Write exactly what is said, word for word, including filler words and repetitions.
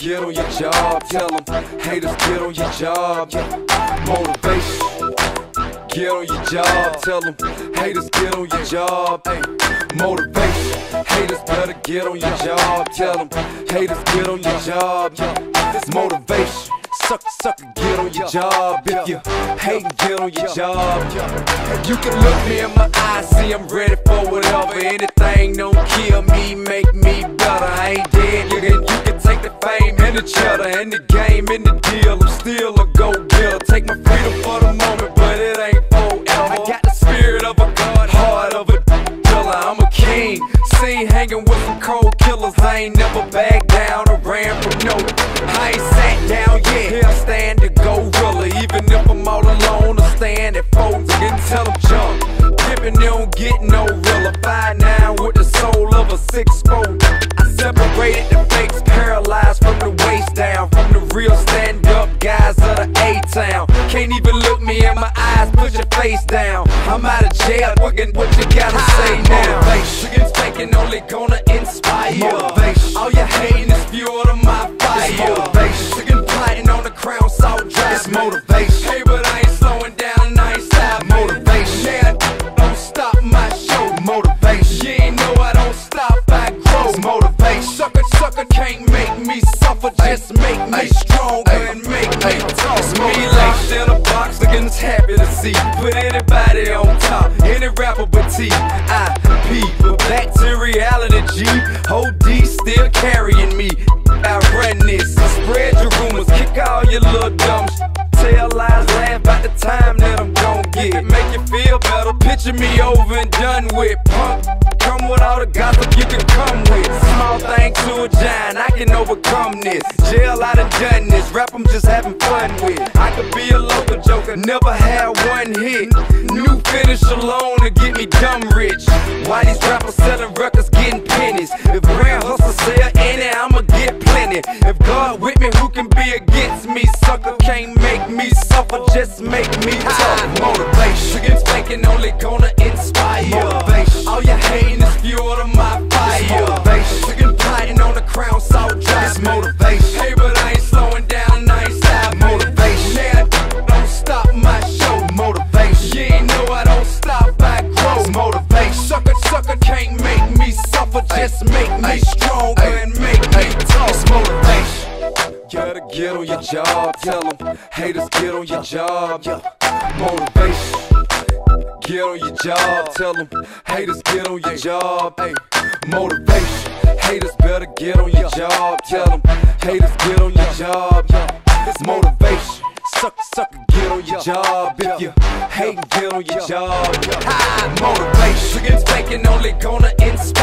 get on your job. Tell them, haters, get on your job. Motivation, get on your job. Tell them, haters, get on your job. Motivation, haters better get on your job. Tell them, haters, get on your job. It's motivation. Sucker, sucker, get on your job. If you hate, get on your job. You can look me in my eyes, see I'm ready for whatever. Anything don't kill me, make me better. I ain't dead, you can, you can take the fame and the cheddar and the game and the deal. I'm still a go-getter. Take my freedom for the moment, but it ain't forever. I got the spirit of a god, heart of a killer. I'm a king, seen hanging with some cold killers. I ain't never backed down or ran from no. I ain't sat down yet. Here I stand to gorilla. Even if I'm all alone, I stand at folks and tell them jump. Dipping, they don't get no realer. five nine with the soul of a six four. I separated the fakes, paralyzed from the waist down. From the real stand-up guys of the A-town. Can't even look me in my eyes, put your face down. I'm out of jail, what, what you gotta say now? Motivation, faking only gonna inspire. Motivation, all your hating is fuel to my fire. It's motivation, plotting on the crown, salt dry. It's motivation, hey, but I ain't slowing down and I ain't stopping. Motivation, yeah, don't stop my show. Motivation, you ain't know I don't stop, I grow. It's motivation, sucker, sucker can't make me suffer. Just make me stronger and make me tough. It's me locked in a box, looking happy to see. Put anybody on top, any rapper but T I P. But back to reality, G O D still carrying me. I run this, I spread your rumors, kick all your little dumb sh. Tell lies, laugh about the time that I'm gon' get. Make you feel better, picture me over and done with. Punk, come with all the gossip you can come with. Small thing to a giant, I can overcome this. Jail, I done done this, rap I'm just having fun with. I could be a local joker, never had one hit. New finish alone to get me dumb rich. Why these rappers selling records, getting pennies? If real hustle sell any, I'ma get plenty. If God with me, who can be against me? Sucker can't make me suffer, just make me tough. Motivation, against faking only gonna inspire. Motivation, all your hating is fuel to my fire. Motivation, against plotting on the crown, salt dry. It's motivation, hey, but I ain't slowing down and I ain't stopping. Motivation, yeah, don't stop my show. Motivation, you ain't know I don't stop, I grow. It's motivation, sucker, sucker can't make me suffer. Just make me stronger and make me tough. It's motivation. Gotta get on your job, tell them, haters, get on your job. Motivation, get on your job, tell them, haters, get on your job. Motivation, haters better get on your job, tell them, haters, get on your job. It's motivation, sucker, sucker, get on your job. If you hate, get on your job. Motivation, against faking only gonna inspire.